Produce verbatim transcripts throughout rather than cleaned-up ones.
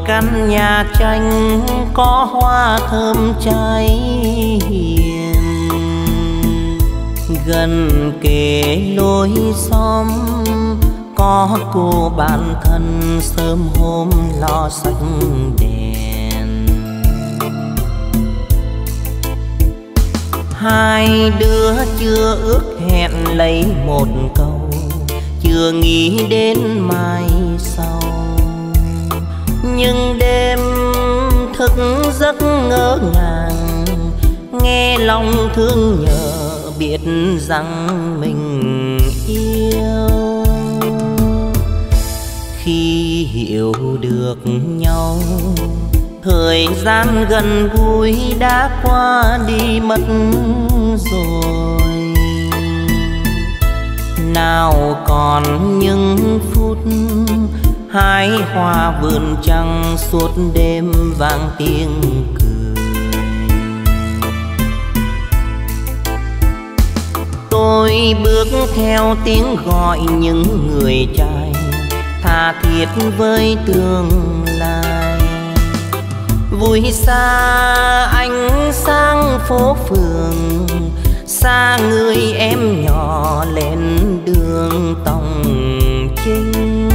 căn nhà tranh có hoa thơm cháy hiền, gần kề lối xóm có cô bạn thân sớm hôm lo sách đèn. Hai đứa chưa ước hẹn lấy một câu, chưa nghĩ đến mai sau, nhưng đêm thức giấc ngỡ ngàng, nghe lòng thương nhớ biết rằng mình yêu. Khi hiểu được nhau, thời gian gần gũi đã qua đi mất rồi. Nào còn những phút hái hoa vườn trăng, suốt đêm vang tiếng cười. Tôi bước theo tiếng gọi những người trai, tha thiết với tương lai. Vui xa ánh sáng phố phường, xa người em nhỏ lên đường Tòng Trinh.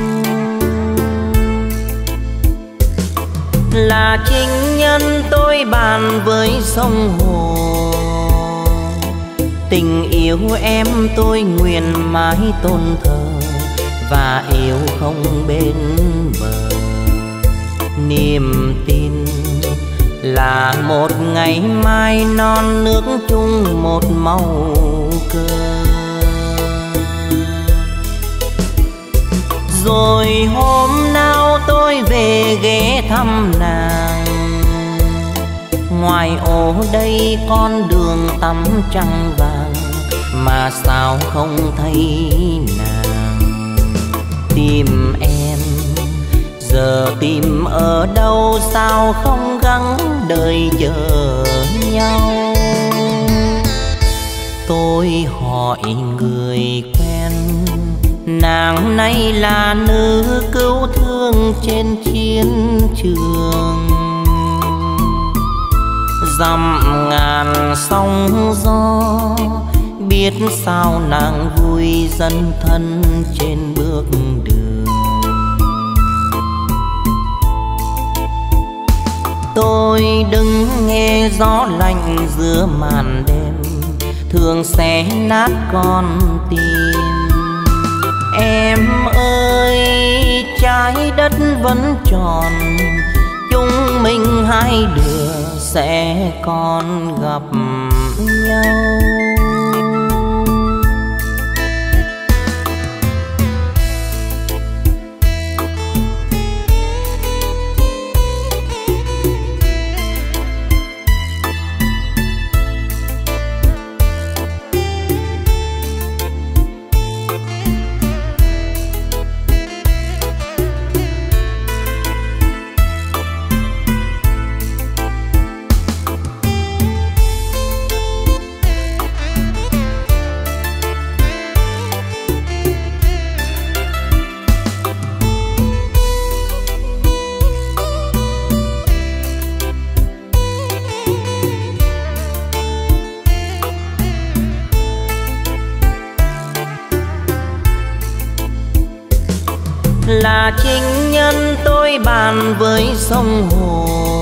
Là chính nhân tôi bàn với sông hồ, tình yêu em tôi nguyện mãi tôn thờ và yêu không bên bờ. Niềm tin là một ngày mai non nước chung một màu cờ. Rồi hôm nào tôi về ghé thăm nàng, ngoài ô đây con đường tắm trăng vàng, mà sao không thấy nàng. Tìm em giờ tìm ở đâu, sao không gắng đợi chờ nhau. Tôi hỏi người quen, nàng nay là nữ cứu thương trên chiến trường. Dặm ngàn sóng gió, biết sao nàng vui dấn thân trên bước đường. Tôi đứng nghe gió lạnh giữa màn đêm, thường xé nát con tim. Em ơi trái đất vẫn tròn, chúng mình hai đứa sẽ còn gặp nhau. Là chính nhân tôi bàn với sông hồ,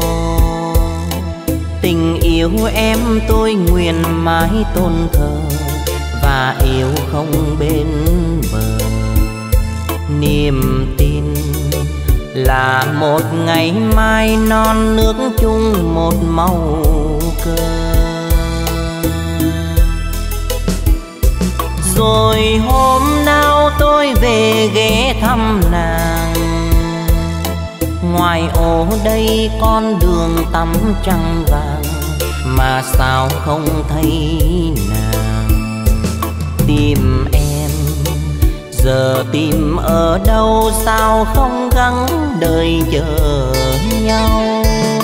tình yêu em tôi nguyện mãi tôn thờ và yêu không bên bờ. Niềm tin là một ngày mai non nước chung một màu cờ. Rồi hôm nào tôi về ghé thăm nàng, ngoài ô đây con đường tắm trăng vàng, mà sao không thấy nàng. Tìm em giờ tìm ở đâu, sao không gắng đợi chờ nhau.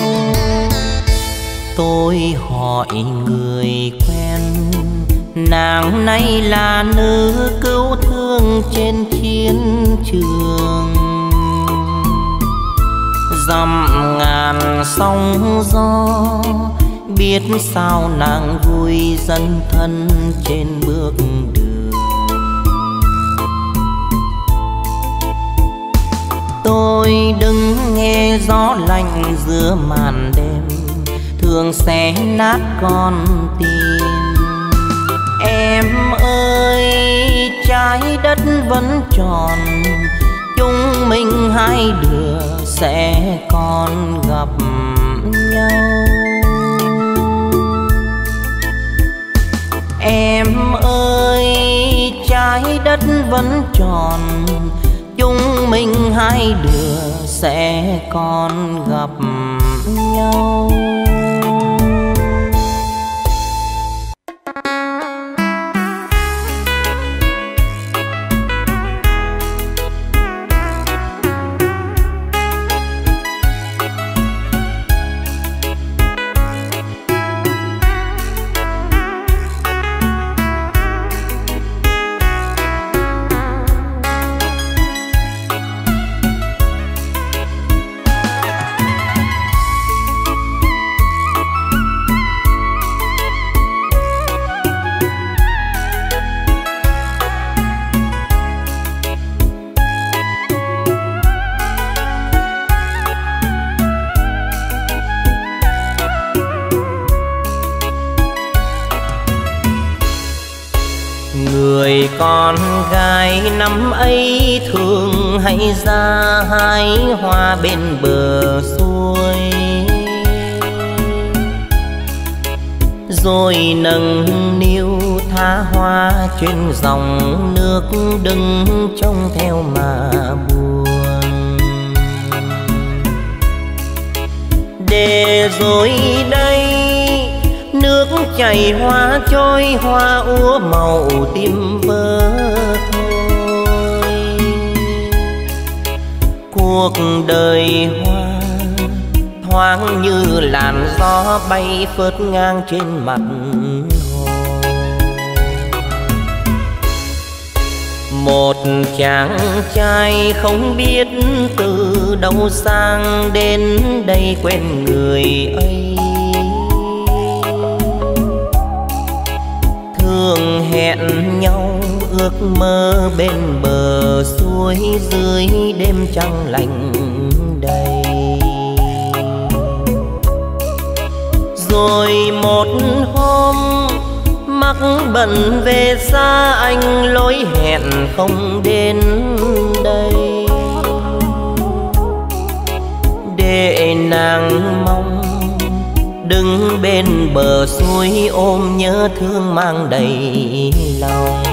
Tôi hỏi người quen, nàng nay là nữ cứu thương trên chiến trường. dặm ngàn sóng gió, biết sao nàng vui dấn thân trên bước đường. Tôi đứng nghe gió lạnh giữa màn đêm, thường xé nát con tim. Em ơi trái đất vẫn tròn, chúng mình hai đứa sẽ còn gặp nhau. Em ơi trái đất vẫn tròn, chúng mình hai đứa sẽ còn gặp nhau. Người con gái năm ấy thường hay ra hái hoa bên bờ suối, rồi nâng niu tha hoa trên dòng nước, đứng trông theo mà buồn. Để rồi đây nước chảy hoa trôi, hoa úa màu tim vỡ thôi. Cuộc đời hoa thoáng như làn gió bay phớt ngang trên mặt hồ. Một chàng trai không biết từ đâu sang đến đây quen người ấy, thường hẹn nhau ước mơ bên bờ suối dưới đêm trăng lạnh đầy. Rồi một hôm mắc bận về xa, anh lối hẹn không đến đây, để nàng mong đứng bên bờ suối ôm nhớ thương mang đầy lòng.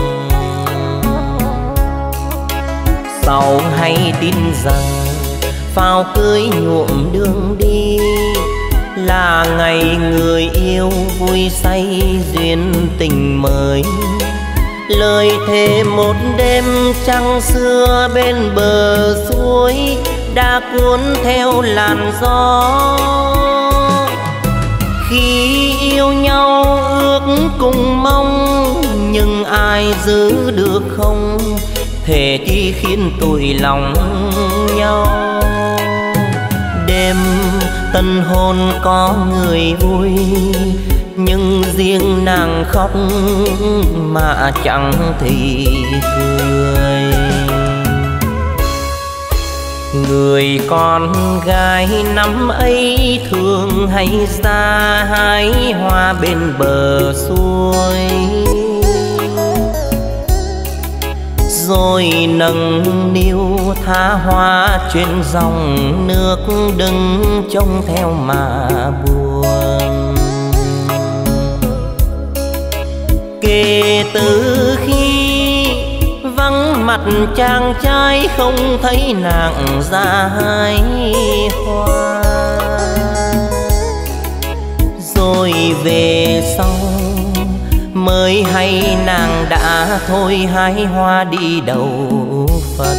Sau hay tin rằng pháo cưới nhuộm đường đi, là ngày người yêu vui say duyên tình mới. Lời thề một đêm trăng xưa bên bờ suối đã cuốn theo làn gió. Khi yêu nhau ước cùng mong, nhưng ai giữ được không, thề chỉ khiến tủi lòng nhau. Đêm tân hôn có người vui, nhưng riêng nàng khóc mà chẳng thì cười. Người con gái năm ấy thường hay ra hái hoa bên bờ suối, rồi nâng niu tha hoa trên dòng nước, đứng trông theo mà buồn. Kể từ khi vắng mặt chàng trai không thấy nàng ra hái hoa, rồi về sau mới hay nàng đã thôi hái hoa đi đầu Phật.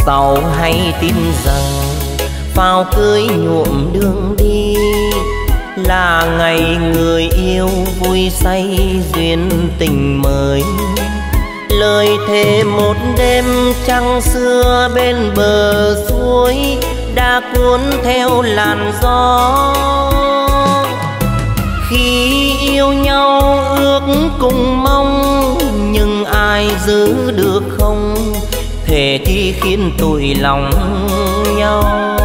sau hay tin rằng pháo cưới nhuộm đường đi là ngày người yêu vui say duyên tình mới. Lời thề một đêm trăng xưa bên bờ suối đã cuốn theo làn gió. Khi yêu nhau ước cùng mong nhưng ai giữ được không, thề chi khiến tủi lòng nhau.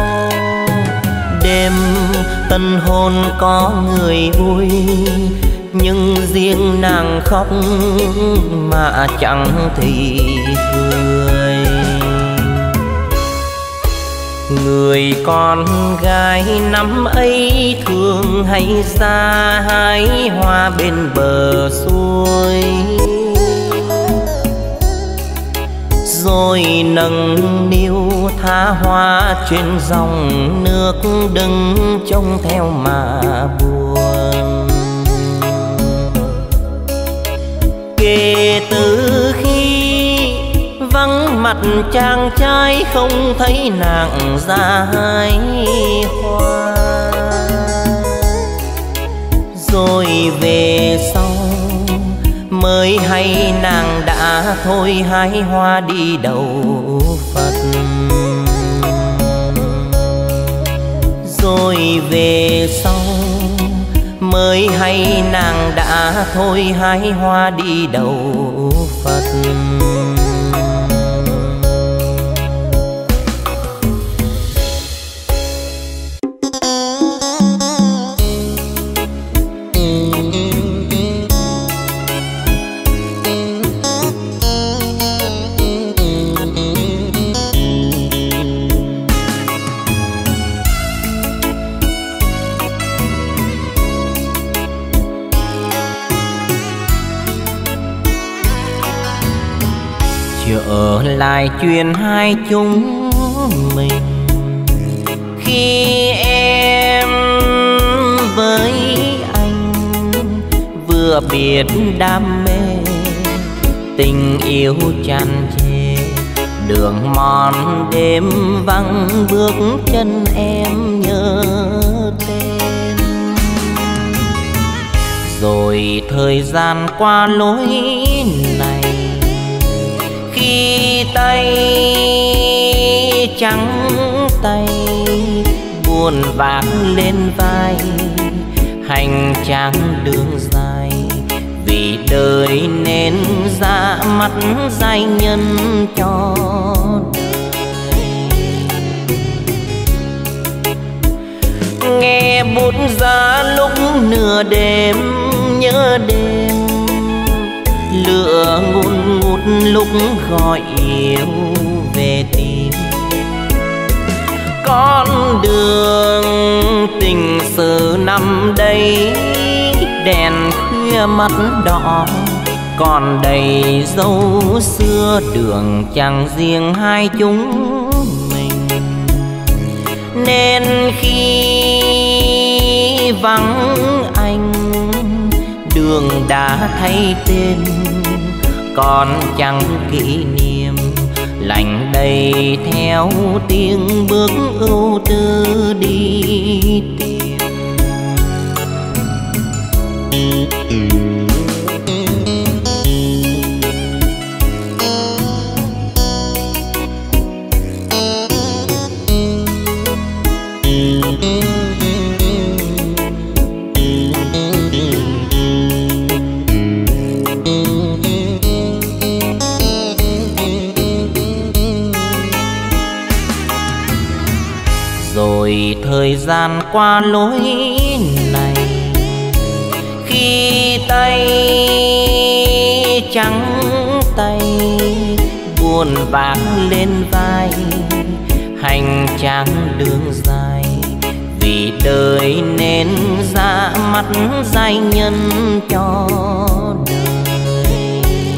Đêm tân hôn có người vui nhưng riêng nàng khóc mà chẳng thì cười. Người con gái năm ấy thường hay ra hái hoa bên bờ suối, rồi nâng niu tha hoa trên dòng nước đứng trông theo mà buồn. Kể từ khi vắng mặt chàng trai không thấy nàng ra hái hoa, rồi về sau mới hay nàng đã thôi hái hoa đi đầu Phật. Rồi về sau mới hay nàng đã thôi hái hoa đi đầu Phật. Trở lại chuyện hai chúng mình khi em với anh vừa biết đam mê, tình yêu tràn trề đường mòn đêm vắng bước chân em nhớ tên. Rồi thời gian qua lối này khi tay trắng tay buồn vác lên vai hành trang đường dài, vì đời nên ra mắt giai nhân cho đời. Nghe bút giá lúc nửa đêm nhớ đêm, lửa ngùn ngút lúc gọi yêu về tìm. Con đường tình sự năm đây đèn khuya mắt đỏ, còn đầy dấu xưa đường chẳng riêng hai chúng mình. Nên khi vắng anh đường đã thay tên, còn chẳng kỷ niệm lành đầy theo tiếng bước ưu tư đi tìm. Rồi thời gian qua lối này khi tay trắng tay buồn vác lên vai hành trang đường dài, vì đời nên ra mắt giai nhân cho đời.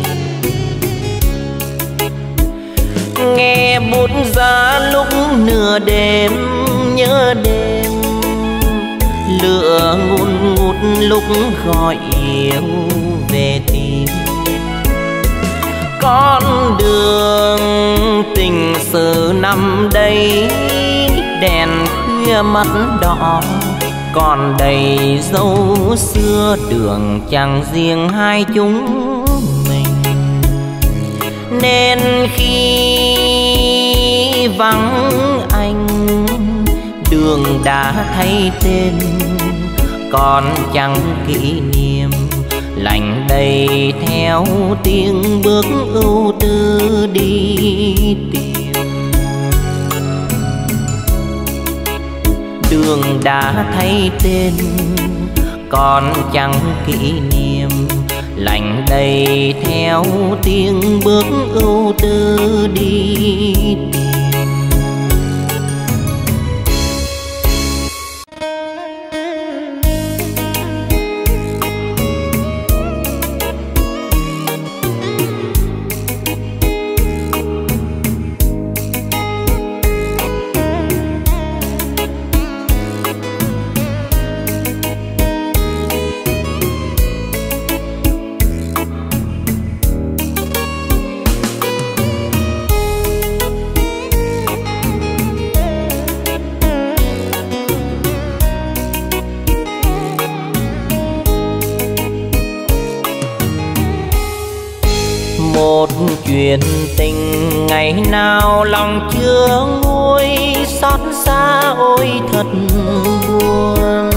Nghe bút giá lúc nửa đêm nhớ đêm, lửa ngùn ngút lúc gọi yêu về tìm. con đường tình sự năm đây đèn khuya mắt đỏ còn đầy dấu xưa, đường chẳng riêng hai chúng mình. Nên khi vắng anh, đường đã thay tên, còn chẳng kỷ niệm lành đầy theo tiếng bước ưu tư đi tìm. Đường đã thay tên, còn chẳng kỷ niệm lành đầy theo tiếng bước ưu tư đi tìm. Một chuyện tình ngày nào lòng chưa nguôi, xót xa ôi thật buồn.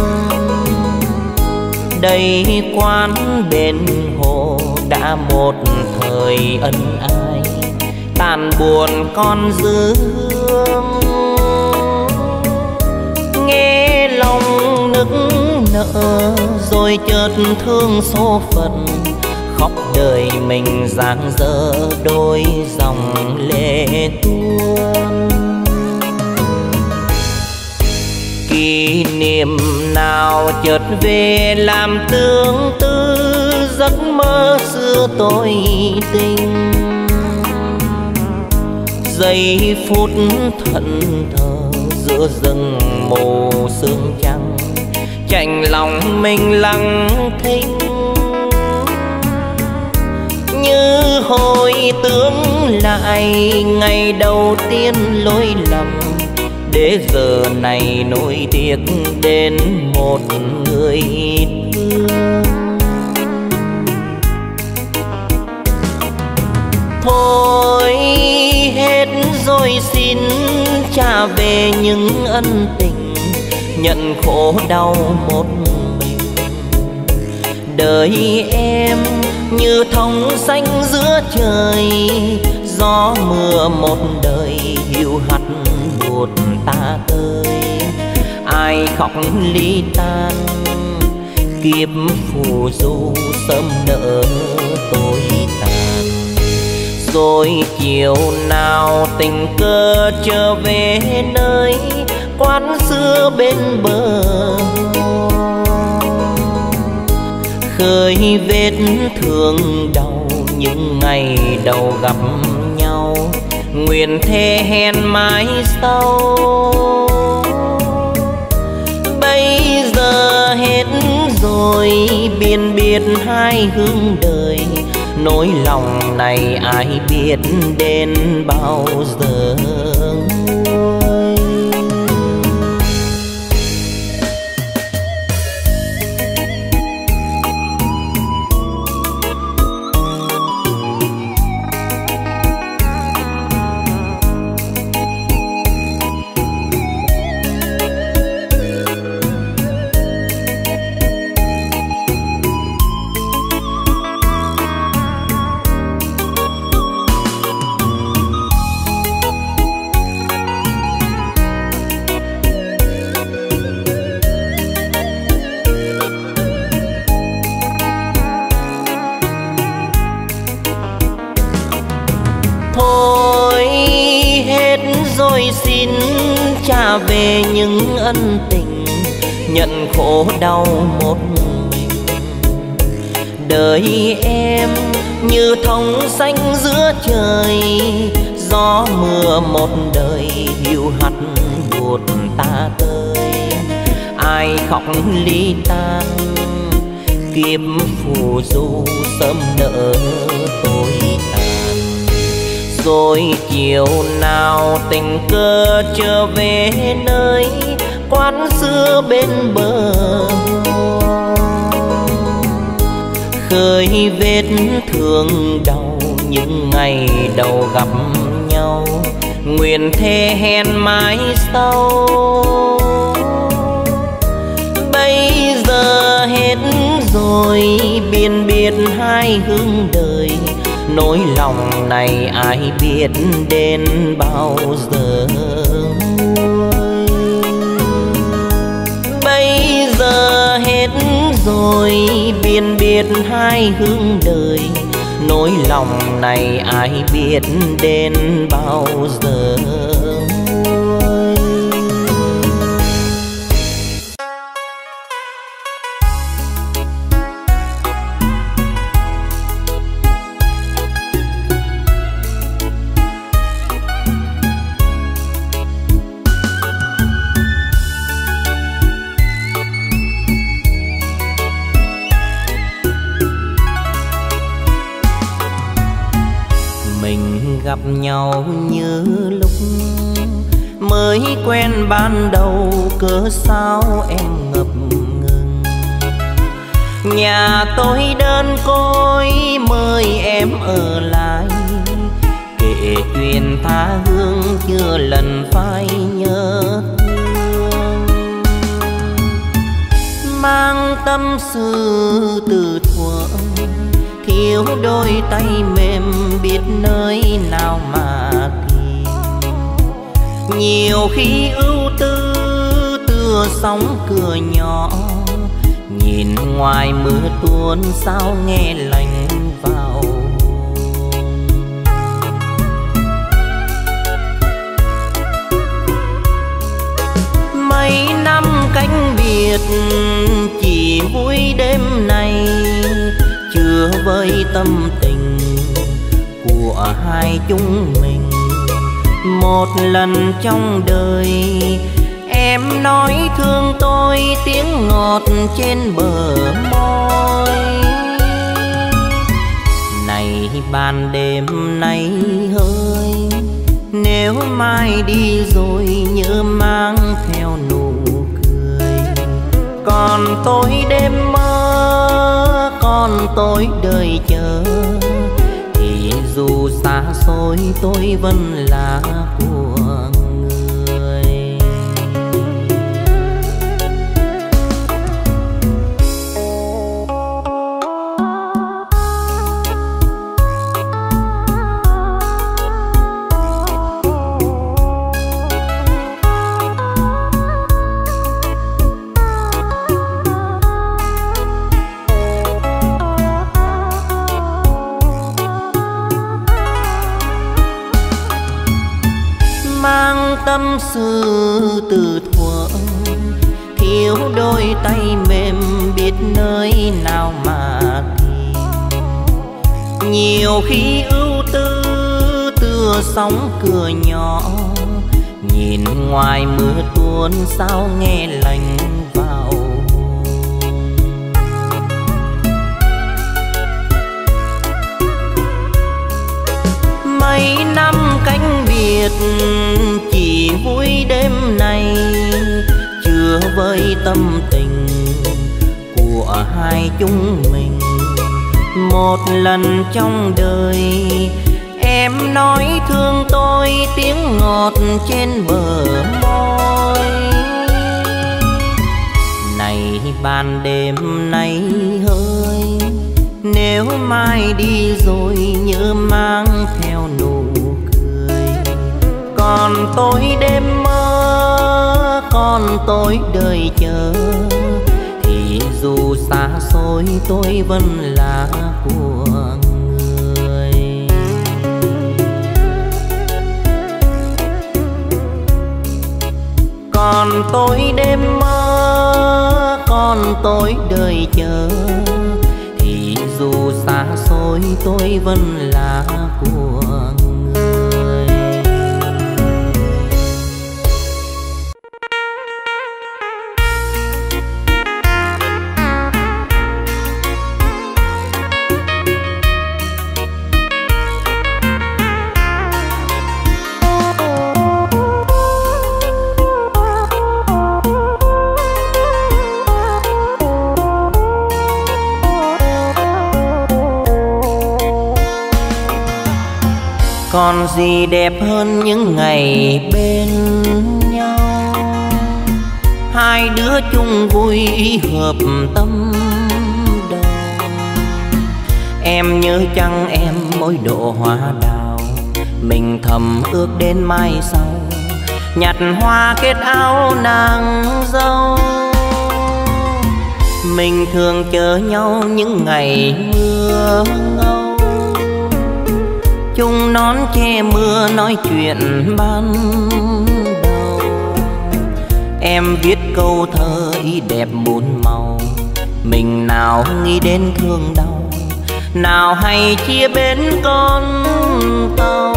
Đây quán bên hồ đã một thời ân ái, tàn buồn con dư hương. Nghe lòng nức nở rồi chợt thương số phận, khóc đời mình giang dở đôi dòng lệ tuôn. Kỷ niệm nào chợt về làm tương tư, giấc mơ xưa tôi tình. Giây phút thẫn thờ giữa rừng mù sương trắng, chạnh lòng mình lặng thinh. Như hồi tưởng lại ngày đầu tiên lỗi lầm, để giờ này nỗi tiếc đến một người thương. Thôi hết rồi xin trả về những ân tình, nhận khổ đau một mình. Đời em như thông xanh giữa trời, gió mưa một đời hiu hắt buồn ta tơi. Ai khóc ly tan, kiếp phù du sớm nỡ tôi tàn. Rồi chiều nào tình cờ trở về nơi quán xưa bên bờ, khơi vết thương đau những ngày đầu gặp nhau. Nguyện thề hẹn mãi sau, bây giờ hết rồi biên biệt hai hướng đời. Nỗi lòng này ai biết đến bao giờ nguôi. Thôi hết rồi xin trả về những ân tình, nhận khổ đau một mình. Đời em như thông xanh giữa trời, gió mưa một đời hiu hắt buồn ta tơi. Ai khóc ly tan, kiếp phù du sớm nỡ tôi tàn. Rồi chiều nào tình cờ trở về nơi quán xưa bên bờ hồ, khơi vết thương đau những ngày đầu gặp nhau, nguyện thề hẹn mãi sau. Bây giờ hết rồi biên biệt hai hướng đời, nỗi lòng này ai biết đến bao giờ. Bây giờ hết rồi biên biệt hai hướng đời, nỗi lòng này ai biết đến bao giờ. Gặp nhau như lúc mới quen ban đầu, cớ sao em ngập ngừng. Nhà tôi đơn côi mời em ở lại, kể chuyện tha hương chưa lần phai nhớ thương. Mang tâm sự từ thuở, thiếu đôi tay mềm biết nơi nào mà tìm. Nhiều khi ưu tư tựa sóng cửa nhỏ, nhìn ngoài mưa tuôn sao nghe lạnh vào. Mấy năm cách biệt chỉ vui đêm này, chưa với tâm tình của hai chúng mình. Một lần trong đời em nói thương tôi tiếng ngọt trên bờ môi. Này ban đêm nay hơi, nếu mai đi rồi nhớ mang theo nụ cười. Còn tôi đêm mơ, còn tôi đợi chờ, thì dù xa xôi tôi vẫn là của người. Tâm sự từ thuở, thiếu đôi tay mềm biết nơi nào mà tìm. Nhiều khi ưu tư tựa sóng cửa nhỏ, nhìn ngoài mưa tuôn sao nghe lạnh vào. Mấy năm cách biệt chỉ vui đêm này, chưa với tâm tình của hai chúng mình. Một lần trong đời em nói thương tôi tiếng ngọt trên bờ môi. Này ban đêm nay hơi, nếu mai đi rồi nhớ mang theo nụ cười. Còn tôi đêm mơ, còn tôi đợi chờ, thì dù xa xôi tôi vẫn là của người. Còn tôi đêm mơ, còn tôi đợi chờ, thì dù xa xôi tôi vẫn là của người. Còn gì đẹp hơn những ngày bên nhau, hai đứa chung vui hợp tâm đầu. Em nhớ chăng em mỗi độ hoa đào, mình thầm ước đến mai sau nhặt hoa kết áo nàng dâu. Mình thường chờ nhau những ngày mưa ngâu, chung nón che mưa nói chuyện ban đầu. Em viết câu thơ ý đẹp bốn màu, mình nào nghĩ đến thương đau, nào hay chia bên con tàu.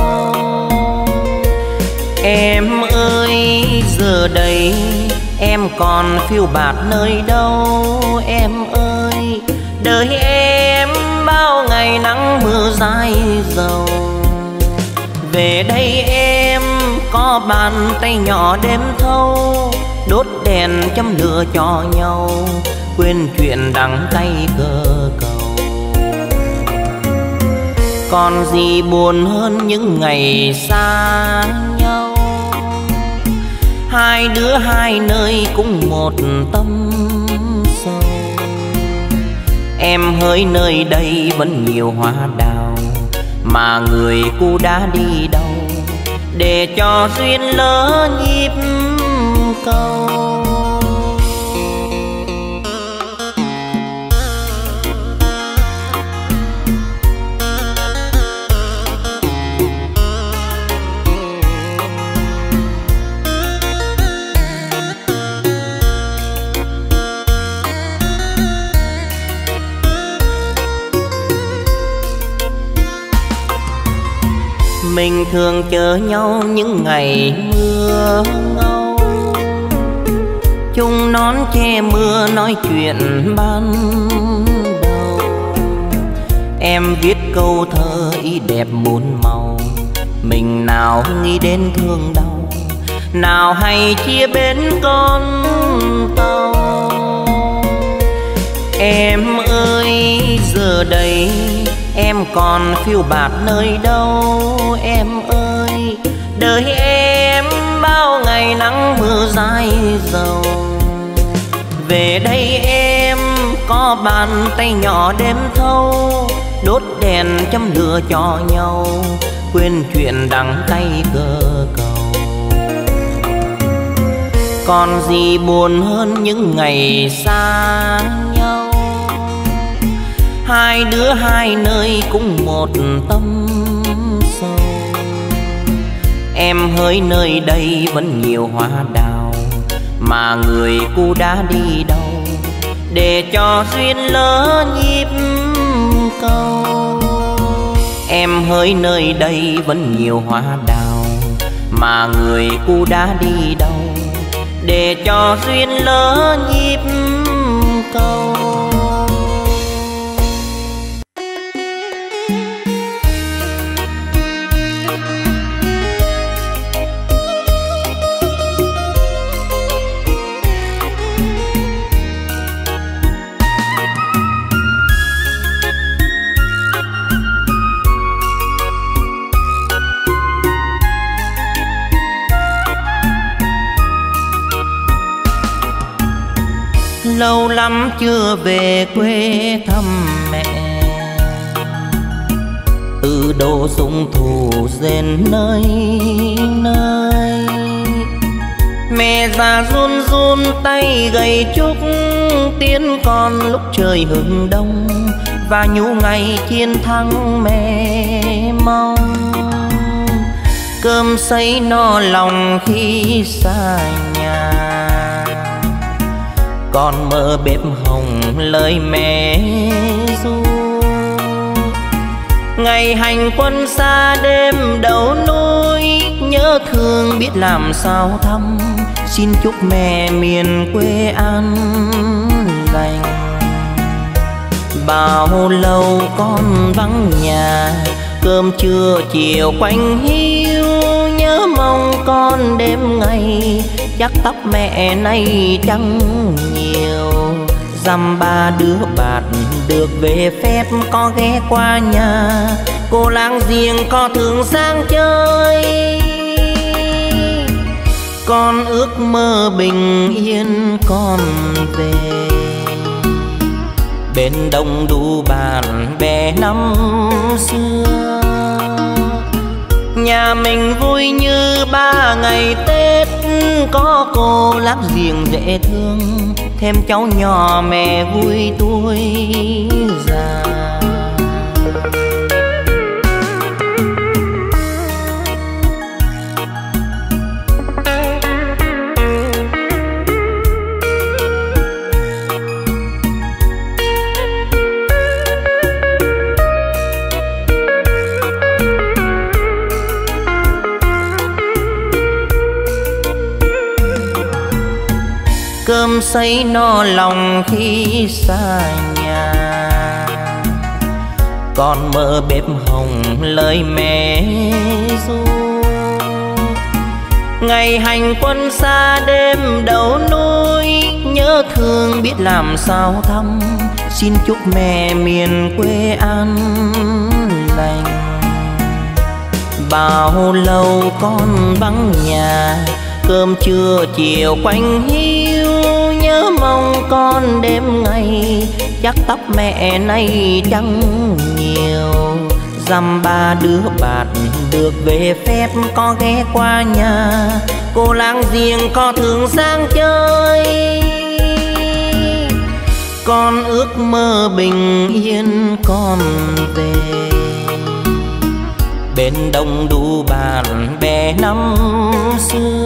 Em ơi giờ đây em còn phiêu bạt nơi đâu? Em ơi đời em bao ngày nắng mưa dãi dầu. Về đây em có bàn tay nhỏ đêm thâu, đốt đèn châm lửa cho nhau, quên chuyện đắng cay cơ cầu. Còn gì buồn hơn những ngày xa nhau, hai đứa hai nơi cũng một tâm sâu. Em hỡi nơi đây vẫn nhiều hoa đào, mà người cu đã đi đâu để cho duyên lỡ nhịp cầu. Mình thường chờ nhau những ngày mưa ngâu, chung nón che mưa nói chuyện ban đầu. Em viết câu thơ ý đẹp bốn màu, mình nào nghĩ đến thương đau, nào hay chia bên con tàu. Em ơi giờ đây em còn phiêu bạt nơi đâu? Em ơi đời em bao ngày nắng mưa dãi dầu. Về đây em có bàn tay nhỏ đêm thâu, đốt đèn châm lửa cho nhau, quên chuyện đắng cay cơ cầu. Còn gì buồn hơn những ngày xa nhau, hai đứa hai nơi cũng một tâm sâu. Em hỡi nơi đây vẫn nhiều hoa đào, mà người cu đã đi đâu để cho duyên lỡ nhịp cầu. Em hỡi nơi đây vẫn nhiều hoa đào, mà người cu đã đi đâu để cho duyên lỡ nhịp cầu. Lâu lắm chưa về quê thăm mẹ, từ độ súng thủ rền nơi nơi. Mẹ già run run tay gầy trúc tiến con lúc trời hừng đông, và nhủ ngày chiến thắng mẹ mong. Cơm sấy no lòng khi xa nhà, con mơ bếp hồng lời mẹ ru. Ngày hành quân xa đêm đầu núi, nhớ thương biết làm sao thăm, xin chúc mẹ miền quê an lành. Bao lâu con vắng nhà, cơm trưa chiều quanh hiu, nhớ mong con đêm ngày, chắc tóc mẹ nay chẳng nhiều. dăm ba đứa bạn được về phép có ghé qua nhà, cô láng giềng có thường sang chơi. Con ước mơ bình yên con về, bên đông đủ bạn bè năm xưa. Nhà mình vui như ba ngày Tết, có cô láng giềng dễ thương, thêm cháu nhỏ mẹ vui tuổi già. Cơm sấy no lòng khi xa nhà, con mơ bếp hồng lời mẹ ru. Ngày hành quân xa đêm đầu núi, nhớ thương biết làm sao thăm, xin chúc mẹ miền quê an lành. Bao lâu con vắng nhà, cơm trưa chiều quanh hiu, nhớ mong con đêm ngày, chắc tóc mẹ nay chẳng nhiều. Dăm ba đứa bạn được về phép có ghé qua nhà, cô láng giềng có thường sang chơi. Con ước mơ bình yên con về, bên đông đủ bạn bè năm xưa.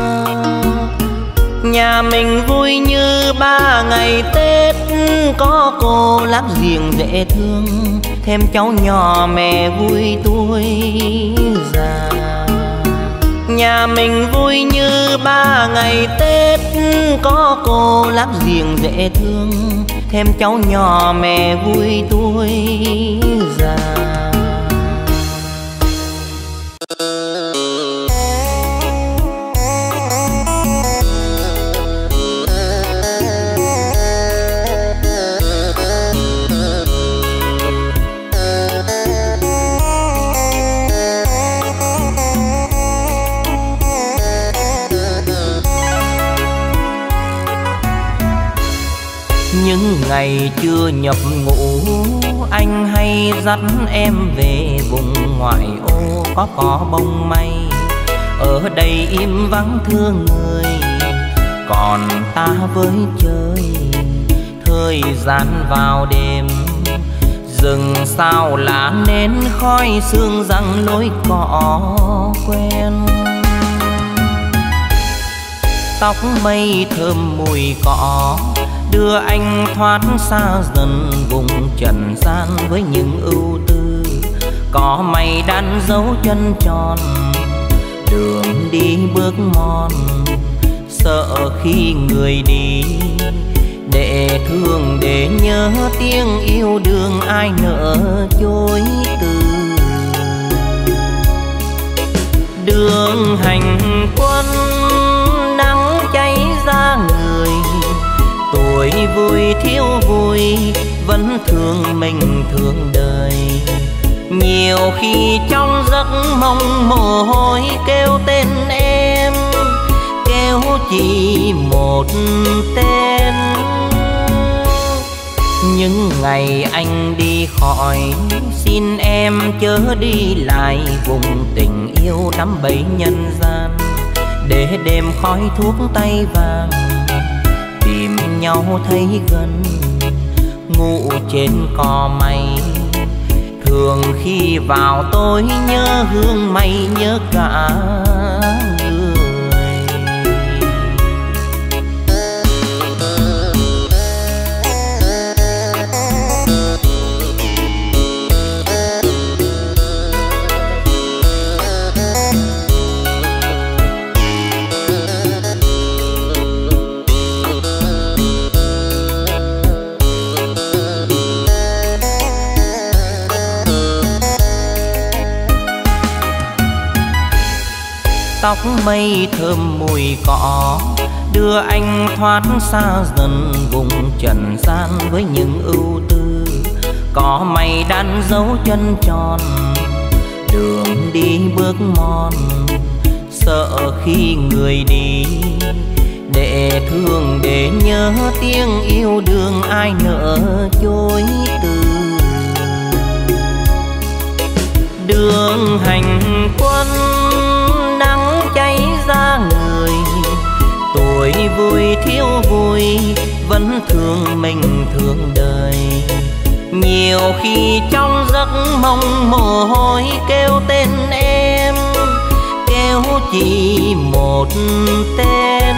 Nhà mình vui như ba ngày Tết, có cô láng giềng dễ thương, thêm cháu nhỏ mẹ vui tuổi già. Nhà mình vui như ba ngày Tết, có cô láng giềng dễ thương, thêm cháu nhỏ mẹ vui tuổi già. Những ngày chưa nhập ngũ, anh hay dắt em về vùng ngoại ô có cỏ bông mây. Ở đây im vắng thương người, còn ta với chơi. Thời gian vào đêm, rừng sao lá nến khói sương răng lối cỏ quen. Tóc mây thơm mùi cỏ, đưa anh thoát xa dần vùng trần gian với những ưu tư. Có mây đan dấu chân tròn, đường đi bước mòn, sợ khi người đi để thương để nhớ tiếng yêu đương ai nỡ chối từ. Đường hành quân nắng cháy ra người, tuổi vui thiếu vui vẫn thương mình thương đời. Nhiều khi trong giấc mong mồ hôi kêu tên em, kêu chỉ một tên. Những ngày anh đi khỏi, xin em chớ đi lại vùng tình yêu đắm bẫy nhân gian. Để đêm khói thuốc tay vàng tìm nhau thấy gần, ngủ trên cỏ mây. Thường khi vào tối nhớ hương mây, nhớ cả người. Tóc mây thơm mùi cỏ, đưa anh thoát xa dần vùng trần gian với những ưu tư. Có mây đan dấu chân tròn, đường đi bước mòn, sợ khi người đi. Để thương để nhớ tiếng yêu đương ai nỡ chối từ. Đường hành quân nắng cháy ra người, tuổi vui thiếu vui vẫn thương mình thương đời. Nhiều khi trong giấc mộng mồ hôi kêu tên em, kêu chỉ một tên.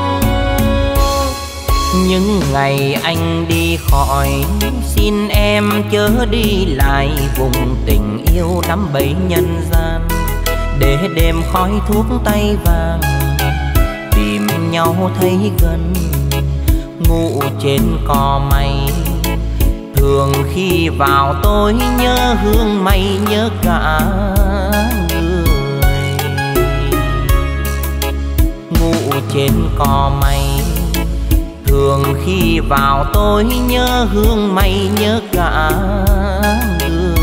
Những ngày anh đi khỏi, xin em chớ đi lại vùng tình yêu đắm bẫy nhân gian. Để đêm khói thuốc tay vàng, tìm nhau thấy gần, ngủ trên cỏ mây. Thường khi vào tối nhớ hương mây, nhớ cả người. Ngủ trên cỏ mây, thường khi vào tối nhớ hương mây, nhớ cả người.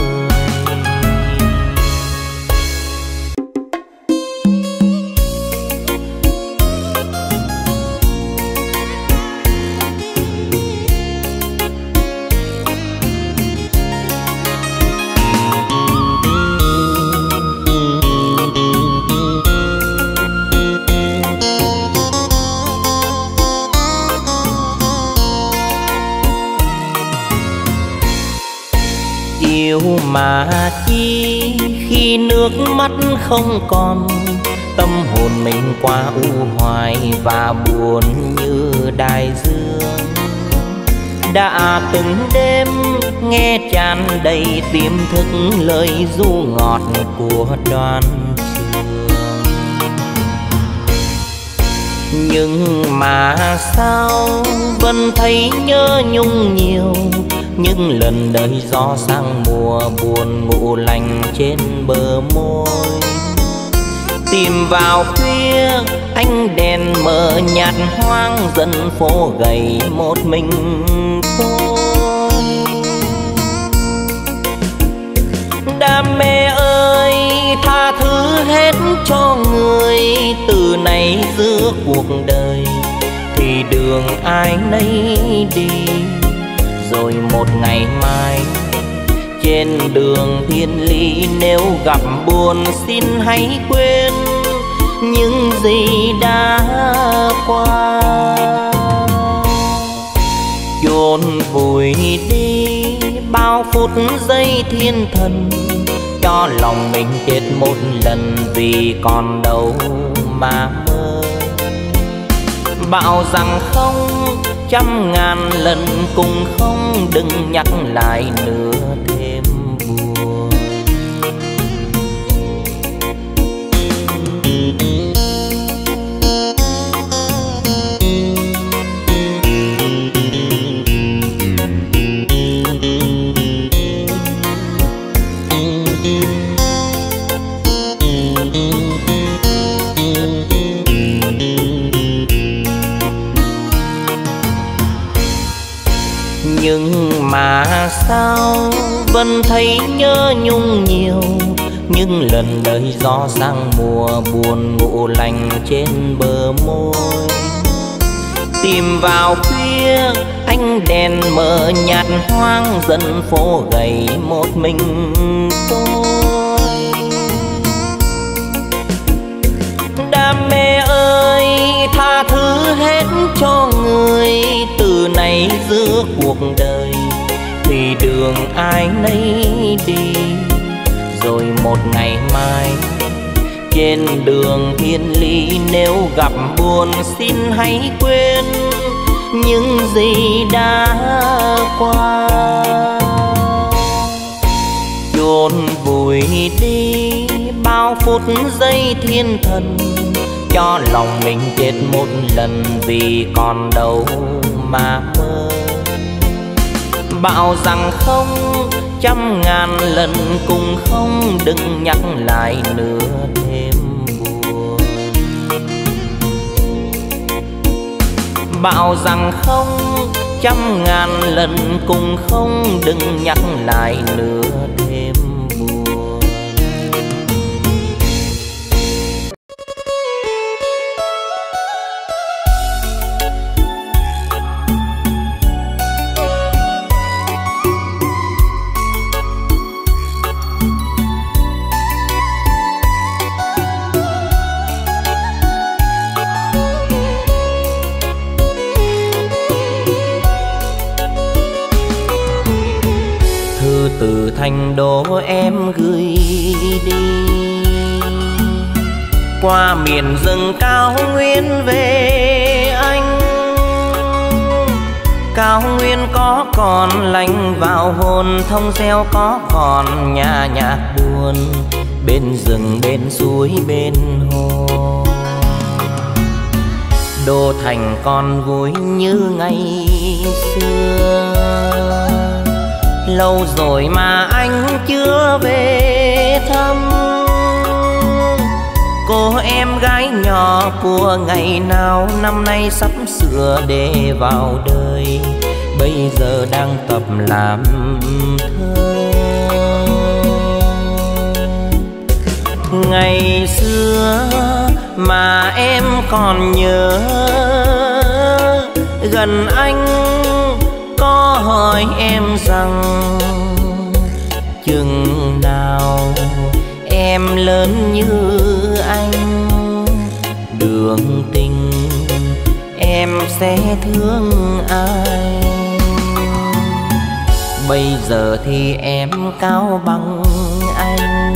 Yêu mà chi khi nước mắt không còn, tâm hồn mình qua u hoài và buồn như đại dương. Đã từng đêm nghe tràn đầy tiềm thức lời ru ngọt của Đoan Trường. Nhưng mà sao vẫn thấy nhớ nhung nhiều, những lần đời gió sang mùa buồn ngủ lành trên bờ môi. Tìm vào khuya ánh đèn mờ nhạt hoang, dần phố gầy một mình tôi. Đam mê ơi tha thứ hết cho người, từ nay giữa cuộc đời thì đường ai nấy đi. Rồi một ngày mai trên đường thiên lý, nếu gặp buồn xin hãy quên những gì đã qua. Chôn vùi đi bao phút giây thiên thần, cho lòng mình chết một lần vì còn đâu mà mơ. Bảo rằng không trăm ngàn lần cùng không, đừng nhắc lại nữa thêm buồn. Nhưng mà sao vẫn thấy nhớ nhung nhiều, những lần đời gió sang mùa buồn ngủ lành trên bờ môi. Tìm vào khuya ánh đèn mờ nhạt hoang, dần phố gầy một mình tôi. Đam mê ơi tha thứ hết cho người, từ nay giữa cuộc đời thì đường ai nấy đi. Rồi một ngày mai trên đường thiên lý, nếu gặp buồn xin hãy quên những gì đã qua. Chôn vùi đi bao phút giây thiên thần, cho lòng mình chết một lần vì còn đâu mà mơ. Bảo rằng không trăm ngàn lần cùng không, đừng nhắc lại nữa thêm buồn. Bảo rằng không trăm ngàn lần cùng không, đừng nhắc lại nữa thêm buồn. Từ thành đô em gửi đi, qua miền rừng cao nguyên về anh. Cao nguyên có còn lành vào hồn, thông reo có còn nhà nhạc buồn, bên rừng bên suối bên hồ. Đô thành còn vui như ngày xưa, lâu rồi mà anh chưa về thăm. Cô em gái nhỏ của ngày nào năm nay sắp sửa để vào đời, bây giờ đang tập làm thơ. Ngày xưa mà em còn nhớ, gần anh có hỏi em rằng chừng nào em lớn như anh, đường tình em sẽ thương ai. Bây giờ thì em cao bằng anh,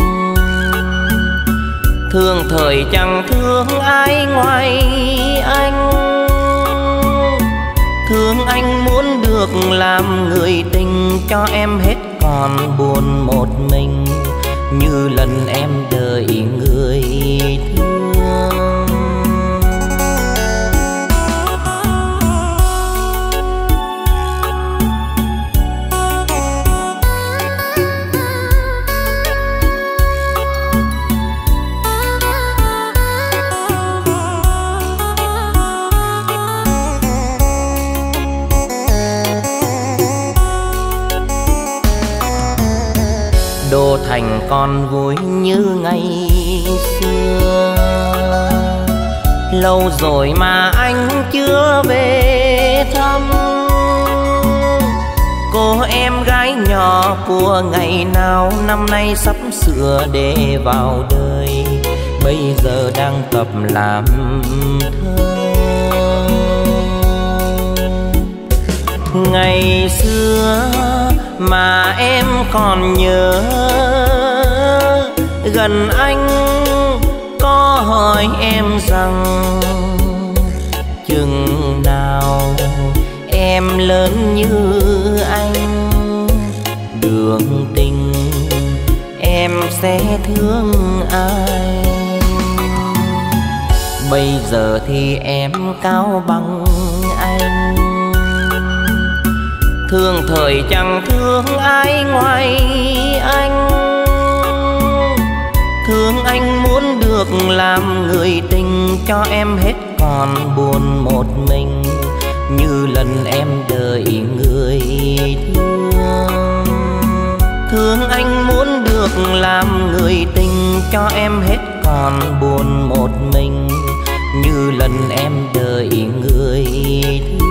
thương thời chẳng thương ai ngoài anh. Thương anh muốn được làm người tình, cho em hết còn buồn một mình, như lần em đợi người thương. Đô thành còn vui như ngày xưa, lâu rồi mà anh chưa về thăm. Cô em gái nhỏ của ngày nào năm nay sắp sửa để vào đời, bây giờ đang tập làm thơ. Ngày xưa mà em còn nhớ, gần anh có hỏi em rằng chừng nào em lớn như anh, đường tình em sẽ thương ai. Bây giờ thì em cao bằng anh, thương thời chẳng thương ai ngoài anh. Thương anh muốn được làm người tình, cho em hết còn buồn một mình, như lần em đợi người thương. Thương anh muốn được làm người tình, cho em hết còn buồn một mình, như lần em đợi người thương.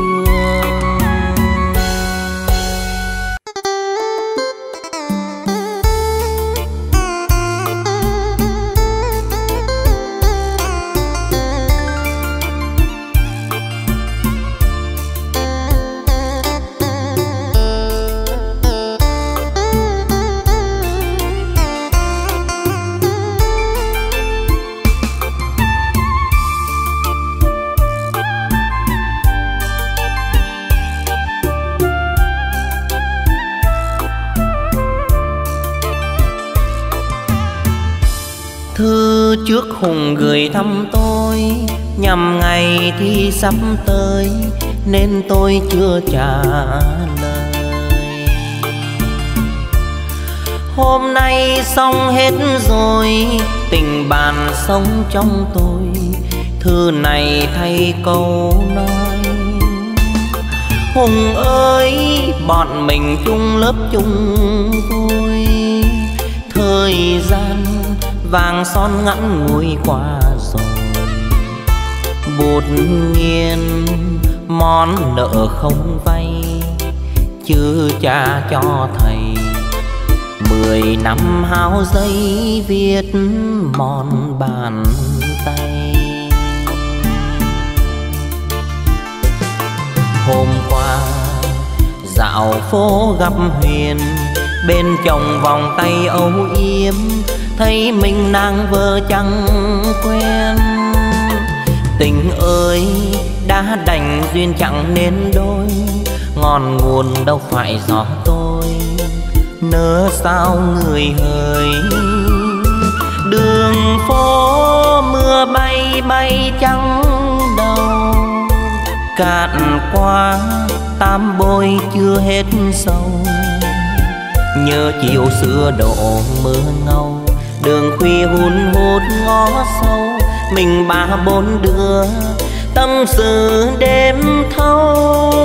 Thư trước Hùng gửi thăm tôi, nhằm ngày thi sắp tới nên tôi chưa trả lời. Hôm nay xong hết rồi, tình bạn sống trong tôi, thư này thay câu nói. Hùng ơi, bọn mình chung lớp chung vui, thời gian vàng son ngắn ngủi qua rồi. Bột nghiền món nợ không vay, chứ cha cho thầy mười năm hao giấy viết mòn bàn tay. Hôm qua dạo phố gặp Huyền, bên chồng vòng tay âu yếm, thấy mình nàng vợ chẳng quen. Tình ơi đã đành duyên chẳng nên đôi, ngọn nguồn đâu phải do tôi, nỡ sao người hỡi. Đường phố mưa bay bay trắng đầu, cạn qua tam bôi chưa hết sâu. Nhớ chiều xưa đổ mưa ngâu, đường khuya hun hút ngõ sâu, mình ba bốn đứa tâm sự đêm thâu.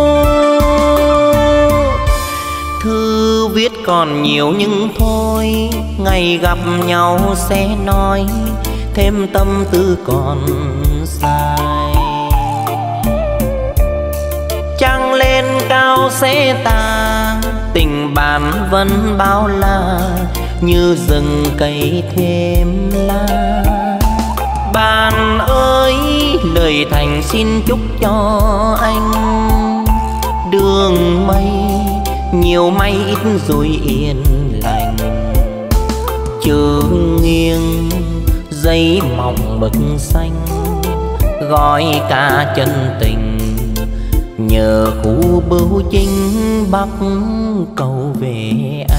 Thư viết còn nhiều nhưng thôi, ngày gặp nhau sẽ nói thêm tâm tư còn dài. Trăng lên cao sẽ tà, tình bạn vẫn bao la, như rừng cây thêm lá. Bạn ơi, lời thành xin chúc cho anh, đường mây nhiều mây ít rồi yên lành. Chớ nghiêng dây mỏng mực xanh, gói cả chân tình, nhờ khu bưu chính Bắc cầu về anh.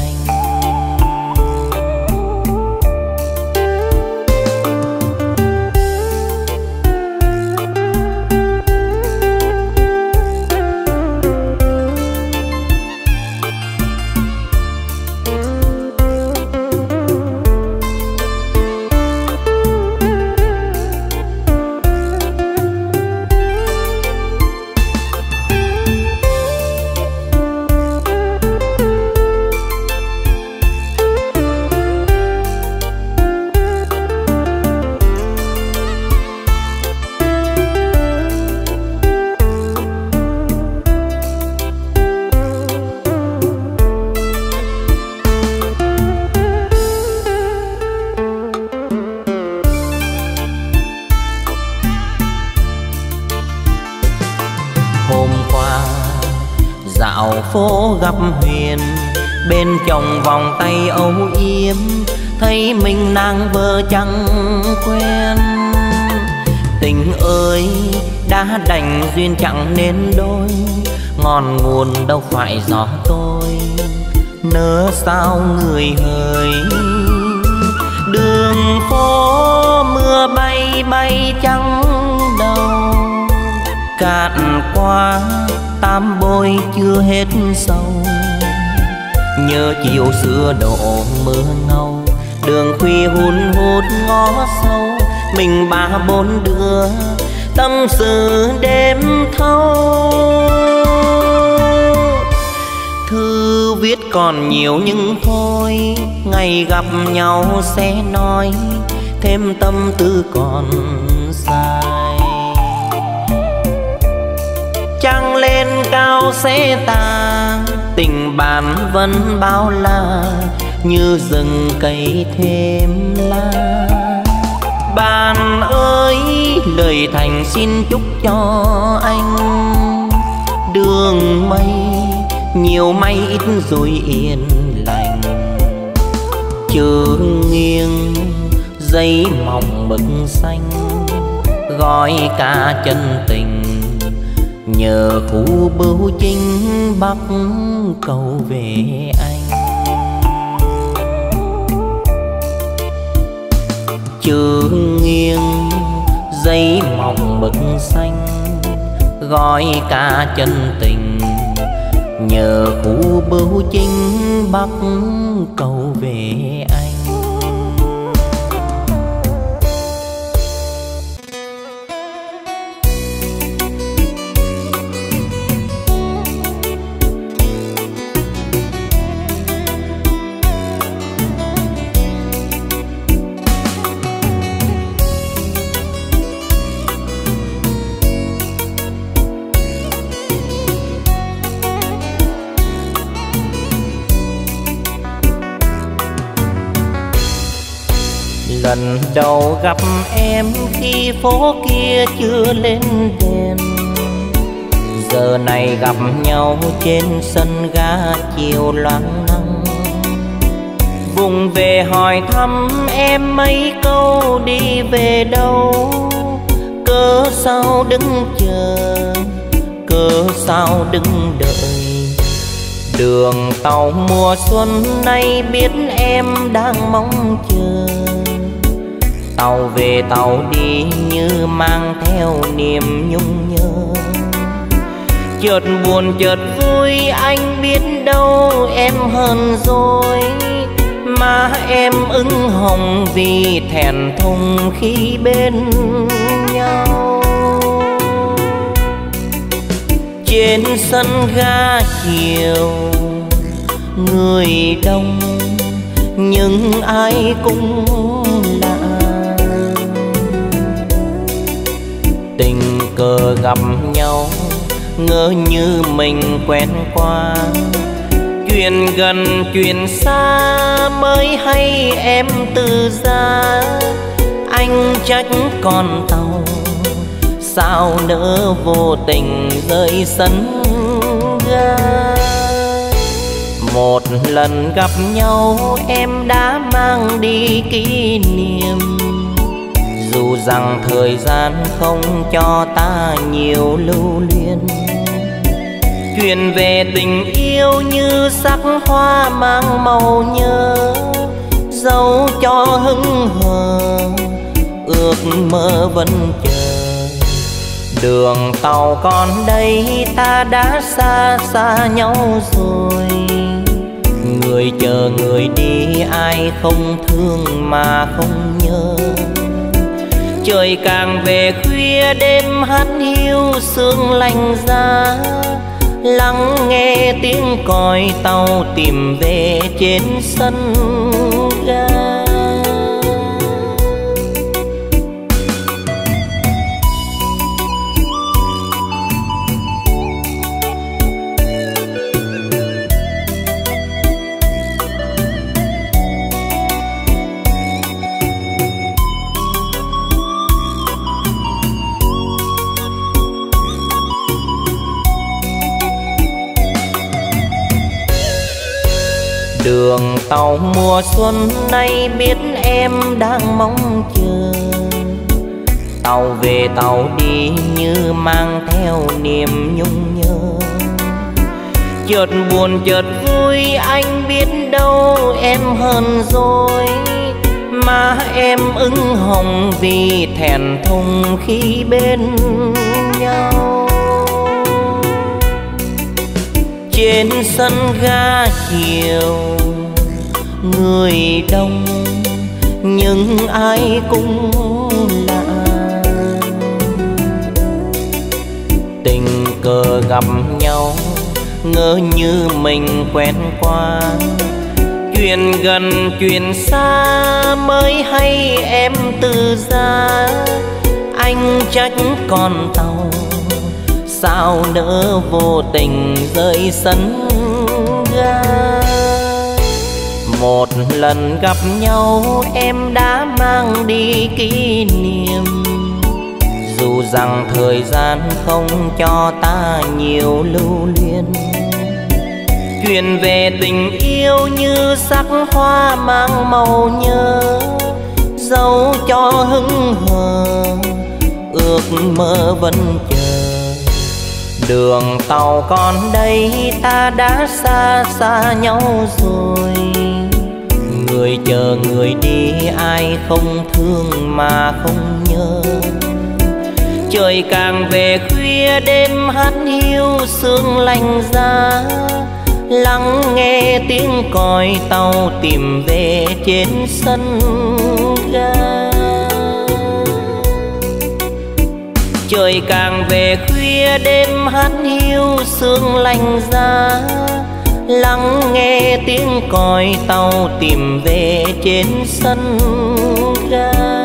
Phố gặp Huyền, bên chồng vòng tay âu yếm, thấy mình nàng vợ chẳng quen. Tình ơi đã đành duyên chẳng nên đôi, ngọn nguồn đâu phải do tôi, nỡ sao người hỡi. Đường phố mưa bay bay trắng đầu, cạn qua tam bôi chưa hết sâu. Nhớ chiều xưa đổ mưa ngâu, đường khuya hun hút ngõ sâu, mình ba bốn đứa tâm sự đêm thâu. Thư viết còn nhiều nhưng thôi, ngày gặp nhau sẽ nói thêm tâm tư còn dài. Trăng lên cao sẽ tà, tình bạn vẫn bao la, như rừng cây thêm lá. Bạn ơi, lời thành xin chúc cho anh, đường mây nhiều mây ít rồi yên lành. Chớ nghiêng dây mỏng mực xanh, gói cả chân tình, nhờ khu bưu chính Bắc cầu về anh. Chớ nghiêng dây mỏng mực xanh, gói cả chân tình, nhờ khu bưu chính Bắc cầu về anh. Lần đầu gặp em khi phố kia chưa lên đèn, giờ này gặp nhau trên sân ga chiều loáng nắng. Vùng về hỏi thăm em mấy câu đi về đâu, cớ sao đứng chờ, cớ sao đứng đợi. Đường tàu mùa xuân nay biết em đang mong chờ, tàu về tàu đi như mang theo niềm nhung nhớ. Chợt buồn chợt vui anh biết đâu em hơn rồi, mà em ửng hồng vì thẹn thùng khi bên nhau. Trên sân ga chiều người đông nhưng ai cũng lạ, tình cờ gặp nhau ngỡ như mình quen qua. Chuyện gần chuyện xa mới hay em từ ra, anh trách con tàu sao nỡ vô tình rơi sân ga. Một lần gặp nhau em đã mang đi kỷ niệm, dù rằng thời gian không cho ta nhiều lưu luyến. Chuyện về tình yêu như sắc hoa mang màu nhớ, dẫu cho hững hờ ước mơ vẫn chờ. Đường tàu còn đây ta đã xa xa nhau rồi, người chờ người đi ai không thương mà không nhớ. Trời càng về khuya đêm hát hiu sương lạnh giá, lắng nghe tiếng còi tàu tìm về trên sân ga. Đường tàu mùa xuân nay biết em đang mong chờ, tàu về tàu đi như mang theo niềm nhung nhớ. Chợt buồn chợt vui anh biết đâu em hơn rồi, mà em ửng hồng vì thẹn thùng khi bên nhau. Trên sân ga chiều người đông nhưng ai cũng lạ, tình cờ gặp nhau ngỡ như mình quen qua. Chuyện gần chuyện xa mới hay em từ ra, anh trách con tàu sao nỡ vô tình rơi sân ga. Một lần gặp nhau em đã mang đi kỷ niệm, dù rằng thời gian không cho ta nhiều lưu luyến. Chuyện về tình yêu như sắc hoa mang màu nhớ, dẫu cho hững hờ ước mơ vẫn chờ. Đường tàu còn đây ta đã xa xa nhau rồi, người chờ người đi ai không thương mà không nhớ. Trời càng về khuya đêm hát hiu sương lạnh giá, lắng nghe tiếng còi tàu tìm về trên sân ga. Trời càng về khuya đêm hát hiu sương lạnh giá, lắng nghe tiếng còi tàu tìm về trên sân ga.